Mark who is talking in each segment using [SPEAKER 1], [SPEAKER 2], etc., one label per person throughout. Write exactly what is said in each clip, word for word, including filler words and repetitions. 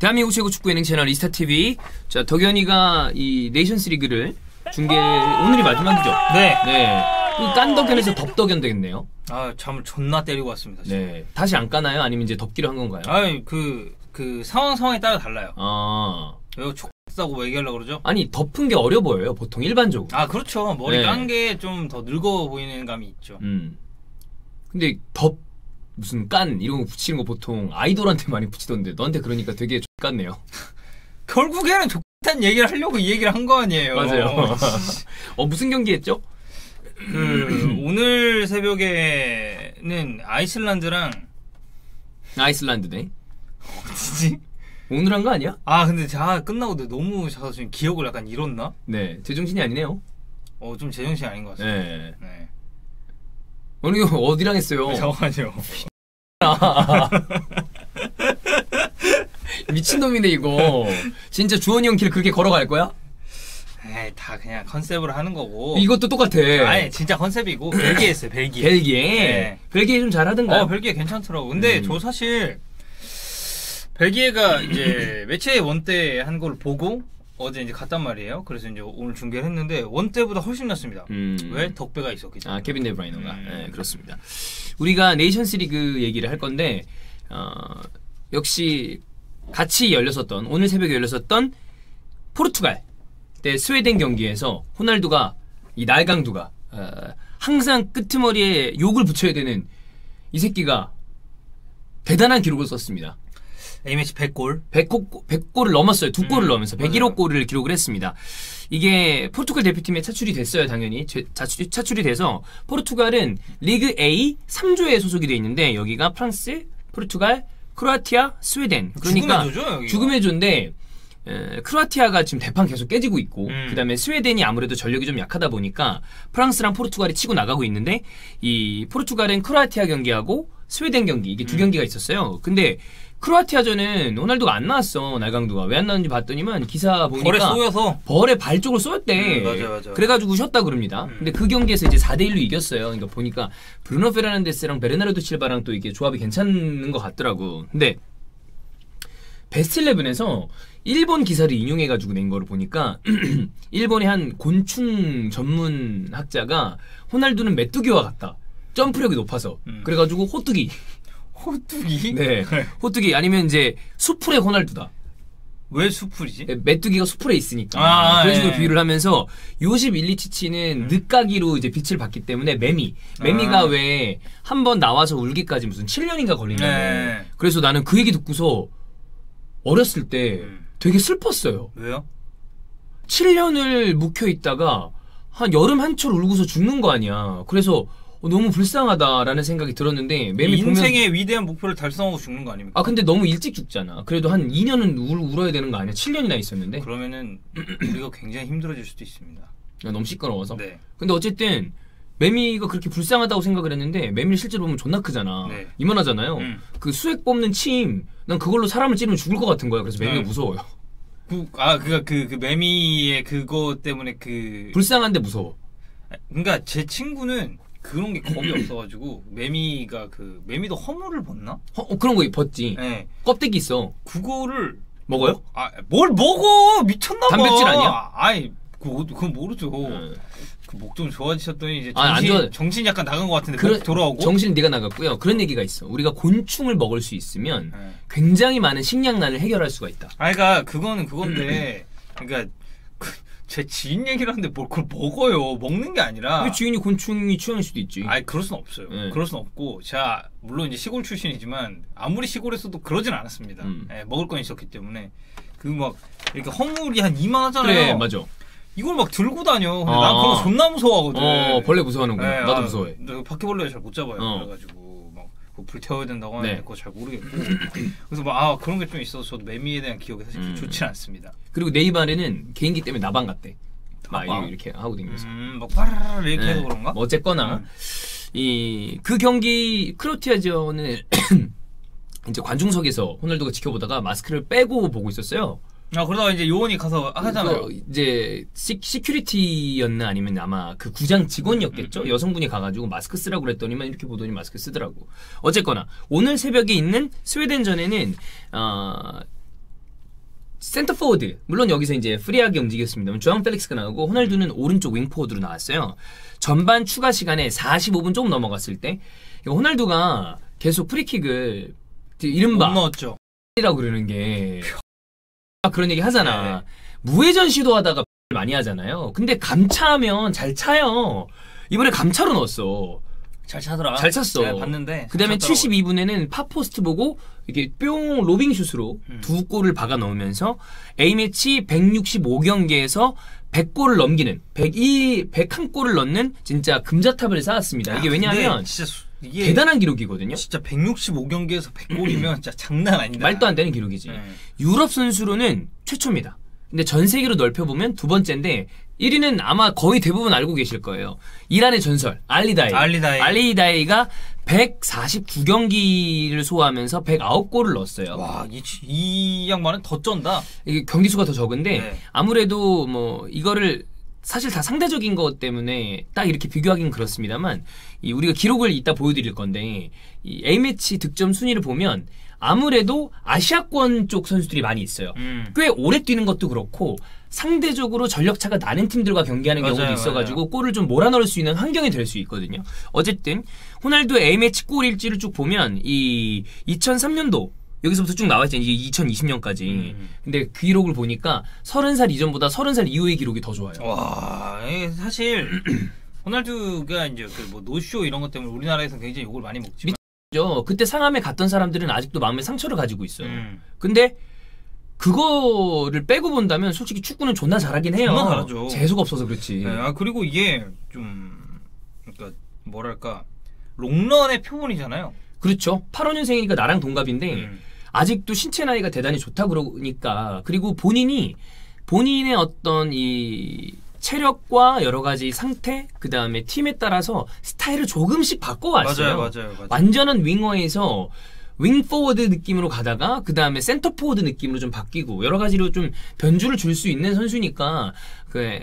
[SPEAKER 1] 대한민국 최고 축구 예능 채널 이스타티비. 자, 덕현이가 이 네이션스 리그를 중계, 오늘이 마지막이죠?
[SPEAKER 2] 네.
[SPEAKER 1] 네. 깐덕현에서 덥덕현 되겠네요.
[SPEAKER 2] 아, 잠을 존나 때리고 왔습니다. 진짜.
[SPEAKER 1] 네. 다시 안 까나요? 아니면 이제 덮기로 한 건가요?
[SPEAKER 2] 아니, 그, 그 상황 상황에 따라 달라요.
[SPEAKER 1] 아.
[SPEAKER 2] 왜 촉싸고 뭐 얘기하려고 그러죠?
[SPEAKER 1] 아니, 덮은 게 어려 보여요, 보통 일반적으로.
[SPEAKER 2] 아, 그렇죠. 머리
[SPEAKER 1] 네.
[SPEAKER 2] 깐 게 좀 더 늙어 보이는 감이 있죠.
[SPEAKER 1] 음. 근데 덮, 무슨 깐, 이런 거 붙이는 거 보통 아이돌한테 많이 붙이던데, 너한테 그러니까 되게 X같네요.
[SPEAKER 2] 결국에는 X한 얘기를 하려고 이 얘기를 한 거 아니에요.
[SPEAKER 1] 맞아요. 어, 무슨 경기 했죠?
[SPEAKER 2] 그, 오늘 새벽에는 아이슬란드랑
[SPEAKER 1] 아이슬란드네.
[SPEAKER 2] 어디지?
[SPEAKER 1] 오늘 한 거 아니야?
[SPEAKER 2] 아, 근데 자, 끝나고 너무 자서 지금 기억을 약간 잃었나?
[SPEAKER 1] 네. 제정신이 아니네요.
[SPEAKER 2] 어, 좀 제정신이 아닌 것 같습니다.
[SPEAKER 1] 네.
[SPEAKER 2] 네.
[SPEAKER 1] 오늘 이거 어디랑 했어요?
[SPEAKER 2] 잠깐만요.
[SPEAKER 1] 미친놈이네, 이거. 진짜 주원이 형 길 그렇게 걸어갈 거야?
[SPEAKER 2] 에이, 다 그냥 컨셉으로 하는 거고.
[SPEAKER 1] 이것도 똑같아.
[SPEAKER 2] 아니, 진짜 컨셉이고. 벨기에 했어요, 벨기에.
[SPEAKER 1] 벨기에?
[SPEAKER 2] 네.
[SPEAKER 1] 벨기에 좀 잘하던가요?
[SPEAKER 2] 어, 벨기에 괜찮더라고. 근데
[SPEAKER 1] 음.
[SPEAKER 2] 저 사실, 벨기에가 이제 매체 원 때 한 걸 보고, 어제 이제 갔단 말이에요. 그래서 이제 오늘 중계를 했는데, 원 때보다 훨씬 낫습니다.
[SPEAKER 1] 음.
[SPEAKER 2] 왜? 덕배가 있었기 때문에.
[SPEAKER 1] 아, 케빈 데브라이너가.
[SPEAKER 2] 음.
[SPEAKER 1] 네, 그렇습니다. 우리가 네이션스 리그 얘기를 할 건데, 어, 역시 같이 열렸었던, 오늘 새벽에 열렸었던 포르투갈 대 스웨덴 경기에서 호날두가, 이 날강두가, 어, 항상 끄트머리에 욕을 붙여야 되는 이 새끼가 대단한 기록을 썼습니다.
[SPEAKER 2] A매치 백 골.
[SPEAKER 1] 백 골, 백 골을 넘었어요. 두 골을
[SPEAKER 2] 음,
[SPEAKER 1] 넘으면서 백일억 골을 기록을 했습니다. 이게 포르투갈 대표팀에 차출이 됐어요. 당연히 차출이, 차출이 돼서 포르투갈은 리그 A 삼 조에 소속이 돼 있는데 여기가 프랑스, 포르투갈, 크로아티아, 스웨덴. 그러니까
[SPEAKER 2] 죽음의 조죠, 여기가.
[SPEAKER 1] 죽음의 조인데 에, 크로아티아가 지금 대판 계속 깨지고 있고
[SPEAKER 2] 음.
[SPEAKER 1] 그다음에 스웨덴이 아무래도 전력이 좀 약하다 보니까 프랑스랑 포르투갈이 치고 나가고 있는데 이 포르투갈은 크로아티아 경기하고 스웨덴 경기 이게 두
[SPEAKER 2] 음.
[SPEAKER 1] 경기가 있었어요. 근데 크로아티아전은 호날두가 안 나왔어. 날강두가 왜 안 나왔는지 봤더니만 기사 보니까
[SPEAKER 2] 벌에 쏘여서.
[SPEAKER 1] 벌에 발 쪽을 쏘였대.
[SPEAKER 2] 음, 맞아, 맞아.
[SPEAKER 1] 그래가지고 쉬었다 그럽니다.
[SPEAKER 2] 음.
[SPEAKER 1] 근데 그 경기에서 이제 사 대 일로 이겼어요. 그러니까 보니까 브루노 페르난데스랑 베르나르도 실바랑 또 이게 조합이 괜찮은 것 같더라고. 근데 베스트 십일에서 일본 기사를 인용해가지고 낸 거를 보니까 일본의 한 곤충 전문 학자가 호날두는 메뚜기와 같다. 점프력이 높아서.
[SPEAKER 2] 음.
[SPEAKER 1] 그래가지고 호뚜기.
[SPEAKER 2] 호뚜기?
[SPEAKER 1] 네. 호뚜기 아니면 이제 수풀의 호날두다.
[SPEAKER 2] 왜 수풀이지?
[SPEAKER 1] 메뚜기가 수풀에 있으니까.
[SPEAKER 2] 아,
[SPEAKER 1] 그런 식으로
[SPEAKER 2] 예.
[SPEAKER 1] 비유를 하면서 요십 일리치치는
[SPEAKER 2] 음.
[SPEAKER 1] 늦가기로 이제 빛을 받기 때문에 매미. 매미가
[SPEAKER 2] 아.
[SPEAKER 1] 왜 한 번 나와서 울기까지 무슨 칠 년인가 걸린다고.
[SPEAKER 2] 네.
[SPEAKER 1] 그래서 나는 그 얘기 듣고서 어렸을 때
[SPEAKER 2] 음.
[SPEAKER 1] 되게 슬펐어요.
[SPEAKER 2] 왜요?
[SPEAKER 1] 칠 년을 묵혀 있다가 한 여름 한철 울고서 죽는 거 아니야. 그래서 어, 너무 불쌍하다라는 생각이 들었는데 매미 보면
[SPEAKER 2] 인생의 위대한 목표를 달성하고 죽는 거 아닙니까?
[SPEAKER 1] 아 근데 너무 일찍 죽잖아. 그래도 한 이 년은 울, 울어야 되는 거 아니야? 칠 년이나 있었는데.
[SPEAKER 2] 그러면은 우리가 굉장히 힘들어질 수도 있습니다.
[SPEAKER 1] 야, 너무 시끄러워서.
[SPEAKER 2] 네.
[SPEAKER 1] 근데 어쨌든 매미가 그렇게 불쌍하다고 생각을 했는데 매미를 실제로 보면 존나 크잖아.
[SPEAKER 2] 네.
[SPEAKER 1] 이만하잖아요.
[SPEAKER 2] 음.
[SPEAKER 1] 그 수액 뽑는 침, 난 그걸로 사람을 찌르면 죽을 것 같은 거야. 그래서 매미가
[SPEAKER 2] 네.
[SPEAKER 1] 무서워요.
[SPEAKER 2] 그, 아, 그니까 그, 그 매미의 그거 때문에 그.
[SPEAKER 1] 불쌍한데 무서워.
[SPEAKER 2] 그니까 제 친구는 그런 게 겁이 없어가지고 매미가 그, 매미도 허물을 벗나?
[SPEAKER 1] 어, 어, 그런 거 입었지.
[SPEAKER 2] 네.
[SPEAKER 1] 껍데기 있어.
[SPEAKER 2] 그거를.
[SPEAKER 1] 먹어요?
[SPEAKER 2] 아, 뭘 먹어! 미쳤나봐!
[SPEAKER 1] 단백질 아니야?
[SPEAKER 2] 아니, 그거, 그건 모르죠.
[SPEAKER 1] 어.
[SPEAKER 2] 그 목 좀 좋아지셨더니 이제
[SPEAKER 1] 아, 안
[SPEAKER 2] 정신,
[SPEAKER 1] 좋아.
[SPEAKER 2] 정신이 약간 나간 것 같은데
[SPEAKER 1] 그런-
[SPEAKER 2] 목 돌아오고.
[SPEAKER 1] 정신 네가 나갔고요. 그런 얘기가 있어. 우리가 곤충을 먹을 수 있으면
[SPEAKER 2] 네.
[SPEAKER 1] 굉장히 많은 식량난을 해결할 수가 있다.
[SPEAKER 2] 아, 그니까, 그거는 그건데, 그니까, 그, 제 지인 얘기를 하는데 뭘 그걸 먹어요. 먹는 게 아니라.
[SPEAKER 1] 왜 주인이 곤충이 취향일 수도 있지.
[SPEAKER 2] 아니, 그럴 순 없어요.
[SPEAKER 1] 네.
[SPEAKER 2] 그럴 순 없고, 제가, 물론 이제 시골 출신이지만, 아무리 시골에서도 그러진 않았습니다.
[SPEAKER 1] 음.
[SPEAKER 2] 예, 먹을 건 있었기 때문에. 그 막, 이렇게 허물이 한 이만하잖아요.
[SPEAKER 1] 그래, 맞아.
[SPEAKER 2] 이걸 막 들고 다녀. 근데
[SPEAKER 1] 아.
[SPEAKER 2] 난 그런 거 존나 무서워하거든.
[SPEAKER 1] 어, 벌레 무서워하는구나.
[SPEAKER 2] 예,
[SPEAKER 1] 나도
[SPEAKER 2] 아,
[SPEAKER 1] 무서워해.
[SPEAKER 2] 나 바퀴벌레 잘 못 잡아요.
[SPEAKER 1] 어.
[SPEAKER 2] 그래가지고, 막, 그거 불 태워야 된다고 하는데,
[SPEAKER 1] 네.
[SPEAKER 2] 그거 잘 모르겠고. 그래서 막, 아, 그런 게 좀 있어서 저도 매미에 대한 기억이 사실
[SPEAKER 1] 음.
[SPEAKER 2] 좋진 않습니다.
[SPEAKER 1] 그리고 네이버에는 개인기 때문에 나방 같대. 막
[SPEAKER 2] 나방?
[SPEAKER 1] 이렇게 하고 다니면서.
[SPEAKER 2] 음, 막, 빠르르 이렇게
[SPEAKER 1] 네.
[SPEAKER 2] 해서 그런가?
[SPEAKER 1] 뭐 어쨌거나
[SPEAKER 2] 음.
[SPEAKER 1] 이 그 경기 크로아티아전을 이제 관중석에서 호날두가 지켜보다가 마스크를 빼고 보고 있었어요.
[SPEAKER 2] 아, 그러다가 이제 요원이 가서 하잖아요.
[SPEAKER 1] 그 이제 시, 시큐리티였나 아니면 아마 그 구장 직원이었겠죠.
[SPEAKER 2] 음, 음, 음.
[SPEAKER 1] 여성분이 가가지고 마스크 쓰라고 그랬더니만 이렇게 보더니 마스크 쓰더라고. 어쨌거나 오늘 새벽에 있는 스웨덴전에는 어, 센터 포워드, 물론 여기서 이제 프리하게 움직였습니다만 주앙 펠릭스가 나오고 호날두는 오른쪽 윙 포워드로 나왔어요. 전반 추가 시간에 사십오 분 조금 넘어갔을 때 호날두가 계속 프리킥을 이른바
[SPEAKER 2] 못 넣었죠.
[SPEAKER 1] 이라고 그러는 게 그런 얘기 하잖아. 네. 무회전 시도하다가 많이 하잖아요. 근데 감차하면 잘 차요. 이번에 감차로 넣었어.
[SPEAKER 2] 잘 차더라.
[SPEAKER 1] 잘 찼어.
[SPEAKER 2] 네, 봤는데.
[SPEAKER 1] 그 다음에 칠십이 분에는 팝포스트 보고 이렇게 뿅 로빙슛으로 음. 두 골을 박아 넣으면서 A매치 백육십오 경기에서 백 골을 넘기는 백이, 백일 골을 넣는 진짜 금자탑을 쌓았습니다. 야, 이게 왜냐하면
[SPEAKER 2] 진짜 이게
[SPEAKER 1] 대단한 기록이거든요.
[SPEAKER 2] 진짜 백육십오 경기에서 백 골이면 진짜 장난 아니다.
[SPEAKER 1] 말도 안 되는 기록이지. 네. 유럽 선수로는 최초입니다. 근데 전 세계로 넓혀보면 두 번째인데 일 위는 아마 거의 대부분 알고 계실 거예요. 이란의 전설 알리다이.
[SPEAKER 2] 알리다이.
[SPEAKER 1] 알리다이가 백사십구 경기를 소화하면서 백구 골을 넣었어요.
[SPEAKER 2] 와, 이, 이 양반은 더 쩐다.
[SPEAKER 1] 이게 경기 수가 더 적은데
[SPEAKER 2] 네.
[SPEAKER 1] 아무래도 뭐 이거를 사실 다 상대적인 것 때문에 딱 이렇게 비교하기는 그렇습니다만 이 우리가 기록을 이따 보여드릴 건데 이 A매치 득점 순위를 보면 아무래도 아시아권 쪽 선수들이 많이 있어요. 음. 꽤 오래 뛰는 것도 그렇고 상대적으로 전력차가 나는 팀들과 경기하는
[SPEAKER 2] 맞아요,
[SPEAKER 1] 경우도 있어가지고
[SPEAKER 2] 맞아요.
[SPEAKER 1] 골을 좀 몰아넣을 수 있는 환경이 될 수 있거든요. 어쨌든 호날두의 A매치 골 일지를 쭉 보면 이 이천삼 년도 여기서부터 쭉 나와있잖아요. 이제 이천이십 년까지. 음. 근데 그 기록을 보니까 서른 살 이전보다 서른 살 이후의 기록이 더 좋아요.
[SPEAKER 2] 와, 사실 호날두가 이제 그 뭐 노쇼 이런 것 때문에 우리나라에서 굉장히 욕을 많이 먹지만
[SPEAKER 1] 미쳤죠. 그때 상암에 갔던 사람들은 아직도 마음에 상처를 가지고 있어요.
[SPEAKER 2] 음.
[SPEAKER 1] 근데 그거를 빼고 본다면 솔직히 축구는 존나 잘하긴 해요.
[SPEAKER 2] 존나 잘하죠.
[SPEAKER 1] 재수가 없어서 그렇지.
[SPEAKER 2] 네, 아 그리고 이게 좀 그러니까 뭐랄까 롱런의 표본이잖아요.
[SPEAKER 1] 그렇죠. 팔십오 년생이니까 나랑 동갑인데
[SPEAKER 2] 음.
[SPEAKER 1] 아직도 신체 나이가 대단히 좋다 그러니까 그리고 본인이 본인의 어떤 이 체력과 여러 가지 상태 그 다음에 팀에 따라서 스타일을 조금씩 바꿔왔어요.
[SPEAKER 2] 맞아요, 맞아요, 맞아요.
[SPEAKER 1] 완전한 윙어에서 윙 포워드 느낌으로 가다가 그 다음에 센터 포워드 느낌으로 좀 바뀌고 여러 가지로 좀 변주를 줄 수 있는 선수니까 그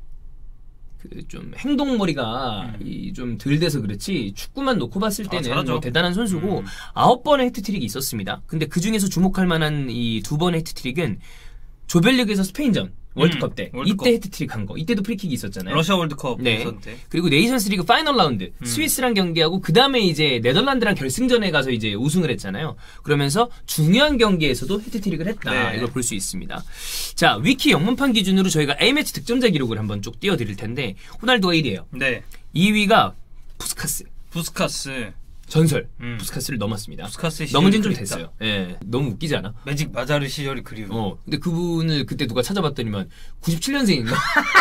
[SPEAKER 1] 좀 행동머리가 음. 좀 덜 돼서 그렇지 축구만 놓고 봤을 때는
[SPEAKER 2] 아,
[SPEAKER 1] 뭐 대단한 선수고
[SPEAKER 2] 음.
[SPEAKER 1] 아홉 번의 해트트릭이 있었습니다. 근데 그 중에서 주목할 만한 이 두 번의 해트트릭은 조별리그에서 스페인전 월드컵 때 음, 월드컵. 이때 해트트릭 한 거. 이때도 프리킥이 있었잖아요.
[SPEAKER 2] 러시아 월드컵
[SPEAKER 1] 네.
[SPEAKER 2] 때.
[SPEAKER 1] 그리고 네이션스리그 파이널 라운드 음. 스위스랑 경기하고 그 다음에 이제 네덜란드랑 결승전에 가서 이제 우승을 했잖아요. 그러면서 중요한 경기에서도 해트트릭을 했다.
[SPEAKER 2] 네.
[SPEAKER 1] 이걸 볼 수 있습니다. 자, 위키 영문판 기준으로 저희가 A매치 득점자 기록을 한번 쭉 띄워드릴 텐데 호날두가 일 위예요.
[SPEAKER 2] 네.
[SPEAKER 1] 이 위가 푸스카스.
[SPEAKER 2] 푸스카스.
[SPEAKER 1] 전설.
[SPEAKER 2] 음.
[SPEAKER 1] 푸스카스를 넘었습니다.
[SPEAKER 2] 푸스카스
[SPEAKER 1] 넘은 지는 좀 됐어요. 예. 너무 웃기지 않아?
[SPEAKER 2] 매직 마자르 시절이 그리워.
[SPEAKER 1] 어. 근데 그분을 그때 누가 찾아봤더니만 구십칠 년생인가?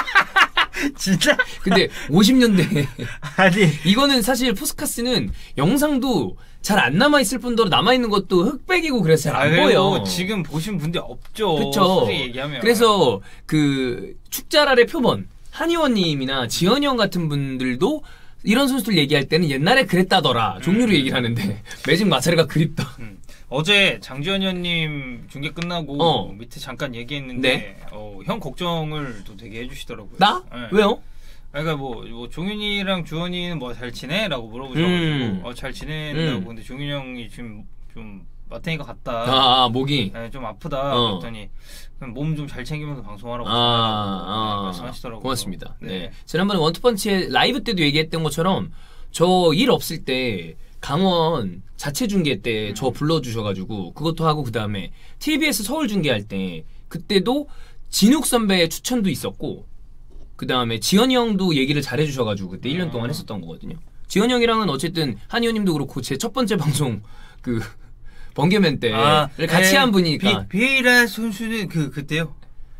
[SPEAKER 2] 진짜?
[SPEAKER 1] 근데 오십 년대.
[SPEAKER 2] 아니.
[SPEAKER 1] 이거는 사실 푸스카스는 영상도 잘 안 남아있을 뿐더러 남아있는 것도 흑백이고 그래서 잘 안
[SPEAKER 2] 아,
[SPEAKER 1] 보여.
[SPEAKER 2] 지금 보신 분들 없죠.
[SPEAKER 1] 그쵸.
[SPEAKER 2] 얘기하면.
[SPEAKER 1] 그래서 그 축자랄의 표본, 한의원님이나 지현이 형 같은 분들도 이런 선수들 얘기할 때는 옛날에 그랬다더라 종류로
[SPEAKER 2] 음.
[SPEAKER 1] 얘기를 하는데 매직 마차르가 그립다.
[SPEAKER 2] 음. 어제 장지현 의원님 중계 끝나고
[SPEAKER 1] 어.
[SPEAKER 2] 밑에 잠깐 얘기했는데
[SPEAKER 1] 네.
[SPEAKER 2] 어, 형 걱정을 또 되게 해주시더라고요.
[SPEAKER 1] 나?
[SPEAKER 2] 네.
[SPEAKER 1] 왜요?
[SPEAKER 2] 그러니까 뭐, 뭐 종윤이랑 주원이는 뭐 잘 지내? 라고 물어보셔가지고
[SPEAKER 1] 음.
[SPEAKER 2] 어, 잘 지낸다고.
[SPEAKER 1] 음.
[SPEAKER 2] 근데 종윤이 형이 지금 좀 마탱이가 같다.
[SPEAKER 1] 아, 아 목이.
[SPEAKER 2] 네, 좀 아프다.
[SPEAKER 1] 어.
[SPEAKER 2] 그랬더니 몸 좀 잘 챙기면서 방송하라고
[SPEAKER 1] 아, 아,
[SPEAKER 2] 네, 말씀하시더라고요.
[SPEAKER 1] 고맙습니다. 네.
[SPEAKER 2] 네.
[SPEAKER 1] 지난번에 원투펀치의 라이브 때도 얘기했던 것처럼 저 일 없을 때 강원 자체 중계 때 저
[SPEAKER 2] 음.
[SPEAKER 1] 불러주셔가지고 그것도 하고 그 다음에 티비에스 서울 중계할 때 그때도 진욱 선배의 추천도 있었고 그 다음에 지현이 형도 얘기를 잘해주셔가지고 그때 일 년 동안 했었던 거거든요. 지현이 형이랑은 어쨌든 한의원님도 그렇고 제 첫 번째 방송 그 번개맨 때를
[SPEAKER 2] 아,
[SPEAKER 1] 같이
[SPEAKER 2] 네.
[SPEAKER 1] 한 분이니까
[SPEAKER 2] 비, 비에이라 선수는 그 그때요.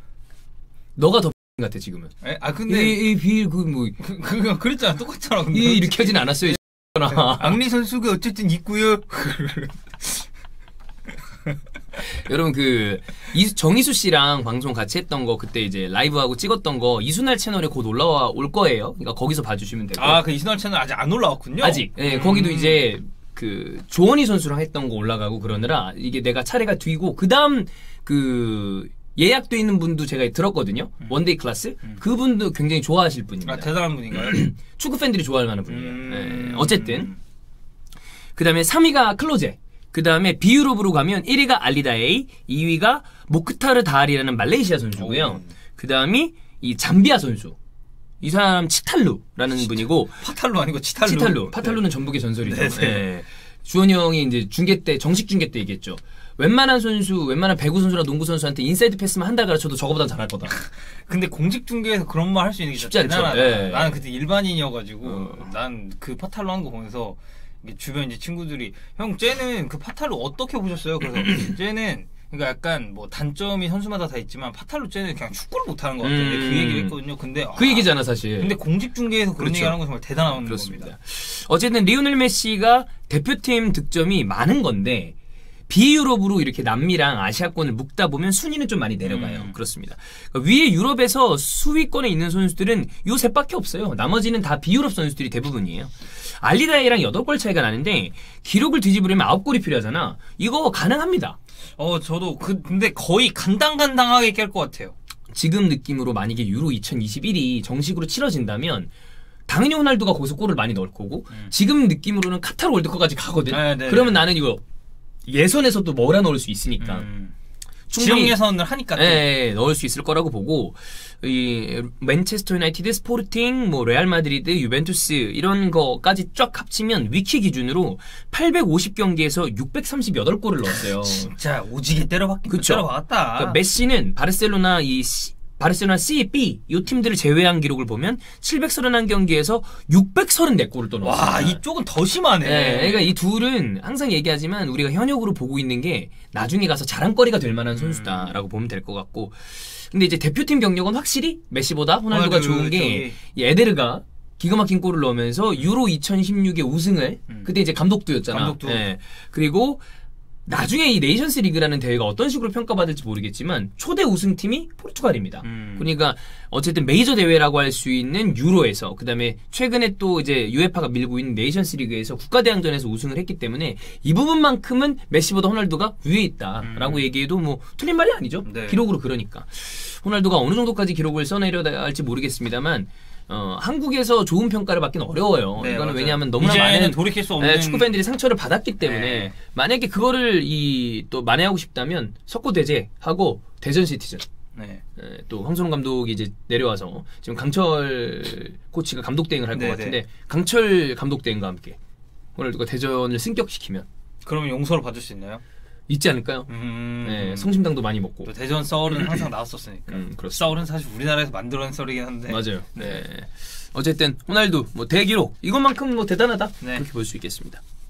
[SPEAKER 1] 너가 더 같아 지금은.
[SPEAKER 2] 에? 아 근데
[SPEAKER 1] 이비그뭐
[SPEAKER 2] 그, 그 그랬잖아. 똑같잖아. 근데.
[SPEAKER 1] 이 이렇게 하진 않았어요.
[SPEAKER 2] 앙리 선수가 어쨌든 있고요.
[SPEAKER 1] 여러분 그 이, 정희수 씨랑 방송 같이 했던 거 그때 이제 라이브하고 찍었던 거 이순날 채널에 곧 올라와 올 거예요. 그러니까 거기서 봐주시면 되고.
[SPEAKER 2] 아, 그 이순날 채널 아직 안 올라왔군요.
[SPEAKER 1] 아직. 예,
[SPEAKER 2] 음.
[SPEAKER 1] 거기도 이제 그 조원희 선수랑 했던 거 올라가고 그러느라 이게 내가 차례가 뒤고 그 다음 그 예약돼 있는 분도 제가 들었거든요.
[SPEAKER 2] 음.
[SPEAKER 1] 원데이 클래스.
[SPEAKER 2] 음.
[SPEAKER 1] 그분도 굉장히 좋아하실 분입니다.
[SPEAKER 2] 아, 대단한 분인가요?
[SPEAKER 1] 축구 팬들이 좋아할 만한 분이에요.
[SPEAKER 2] 음.
[SPEAKER 1] 예, 어쨌든 그 다음에 삼 위가 클로제. 그 다음에 비유럽으로 가면 일 위가 알리다에이, 이 위가 모크타르 다알이라는 말레이시아 선수고요. 그 다음이 이 잠비아 선수. 이 사람 치탈루라는 치타, 분이고
[SPEAKER 2] 파탈루 아니고 치탈루.
[SPEAKER 1] 치탈루. 파탈루는 네. 전북의 전설이죠.
[SPEAKER 2] 네, 네.
[SPEAKER 1] 네. 주원이 형이 이제 중계 때 정식 중계 때 얘기했죠. 웬만한 선수, 웬만한 배구 선수나 농구 선수한테 인사이드 패스만 한 달 가르쳐도 저거보단 잘할 거다.
[SPEAKER 2] 근데 공식 중계에서 그런 말 할 수 있는 게
[SPEAKER 1] 쉽지 않죠. 네.
[SPEAKER 2] 나는 그때 일반인이어가지고
[SPEAKER 1] 어.
[SPEAKER 2] 난 그 파탈루 한 거 보면서 주변 이제 친구들이 형 쟤는 그 파탈루 어떻게 보셨어요? 그래서 쟤는 그러니까 약간 뭐 단점이 선수마다 다 있지만 파탈루 쟤는 그냥 축구를 못하는 것 같아. 음. 그 얘기를 했거든요. 근데
[SPEAKER 1] 그
[SPEAKER 2] 아,
[SPEAKER 1] 얘기잖아 사실.
[SPEAKER 2] 근데 공식 중계에서 그런
[SPEAKER 1] 그렇죠.
[SPEAKER 2] 얘기하는 건 정말 대단한
[SPEAKER 1] 그렇습니다.
[SPEAKER 2] 겁니다.
[SPEAKER 1] 어쨌든 리오넬 메시가 대표팀 득점이 많은 건데 비유럽으로 이렇게 남미랑 아시아권을 묶다 보면 순위는 좀 많이 내려가요. 음. 그렇습니다. 그러니까 위에 유럽에서 수위권에 있는 선수들은 요 셋밖에 없어요. 나머지는 다 비유럽 선수들이 대부분이에요. 알리다이랑 여덟 골 차이가 나는데 기록을 뒤집으려면 아홉 골이 필요하잖아. 이거 가능합니다.
[SPEAKER 2] 어 저도 그 근데 거의 간당간당하게 깰 것 같아요.
[SPEAKER 1] 지금 느낌으로 만약에 유로 이천이십일이 정식으로 치러진다면 당연히 호날두가 거기서 골을 많이 넣을 거고 음. 지금 느낌으로는 카타르 월드컵까지 가거든. 아, 그러면 나는 이거 예선에서도 몰아 넣을 수 있으니까
[SPEAKER 2] 음. 지역 예선을 하니까
[SPEAKER 1] 예, 예, 넣을 수 있을 거라고 보고 이 맨체스터 유나이티드, 스포르팅, 뭐 레알 마드리드, 유벤투스 이런 거까지 쫙 합치면 위키 기준으로 팔백오십 경기에서 육백삼십팔 골을 넣었어요.
[SPEAKER 2] 진짜 오지게 때려박긴
[SPEAKER 1] 그쵸?
[SPEAKER 2] 때려박았다.
[SPEAKER 1] 그러니까 메시는 바르셀로나 이 C, 바르셀로나 C, B 이 팀들을 제외한 기록을 보면 칠백삼십일 경기에서 육백삼십사 골을 또 넣었어요.
[SPEAKER 2] 와, 이쪽은 더 심하네.
[SPEAKER 1] 네, 그러니까 이 둘은 항상 얘기하지만 우리가 현역으로 보고 있는 게 나중에 가서 자랑거리가 될 만한 선수다라고 음. 보면 될 것 같고. 근데 이제 대표팀 경력은 확실히 메시보다 호날두가 호날두, 좋은 게 이 에데르가 기가 막힌 골을 넣으면서 유로 이천십육의 우승을 음. 그때 이제 감독도였잖아.
[SPEAKER 2] 감독도.
[SPEAKER 1] 네. 그리고 나중에 이 네이션스 리그라는 대회가 어떤 식으로 평가받을지 모르겠지만 초대 우승팀이 포르투갈입니다. 음. 그러니까 어쨌든 메이저 대회라고 할 수 있는 유로에서 그다음에 최근에 또 이제 유에파가 밀고 있는 네이션스 리그에서 국가대항전에서 우승을 했기 때문에 이 부분만큼은 메시보다 호날두가 위에 있다라고 음. 얘기해도 뭐 틀린 말이 아니죠. 네. 기록으로 그러니까. 호날두가 어느 정도까지 기록을 써내려야 할지 모르겠습니다만 어, 한국에서 좋은 평가를 받기는 어려워요.
[SPEAKER 2] 네,
[SPEAKER 1] 이거는
[SPEAKER 2] 맞아요.
[SPEAKER 1] 왜냐하면 너무나 많은
[SPEAKER 2] 돌이킬 수 없는
[SPEAKER 1] 네, 축구 팬들이 상처를 받았기 때문에
[SPEAKER 2] 네.
[SPEAKER 1] 만약에 그거를 이 또 만회하고 싶다면 석고대제하고 대전 시티즌.
[SPEAKER 2] 네.
[SPEAKER 1] 네, 또 황선홍 감독이 이제 내려와서 지금 강철 코치가 감독 대행을 할 것 같은데 강철 감독 대행과 함께 호날두가 대전을 승격시키면
[SPEAKER 2] 그러면 용서를 받을 수 있나요?
[SPEAKER 1] 있지 않을까요?
[SPEAKER 2] 음...
[SPEAKER 1] 네, 성심당도 많이 먹고.
[SPEAKER 2] 또 대전 썰은 항상 나왔었으니까.
[SPEAKER 1] 음,
[SPEAKER 2] 썰은 사실 우리나라에서 만들어낸 썰이긴 한데.
[SPEAKER 1] 맞아요. 네. 어쨌든 호날두 뭐 대기록 이것만큼 뭐 대단하다
[SPEAKER 2] 네.
[SPEAKER 1] 그렇게 볼 수 있겠습니다.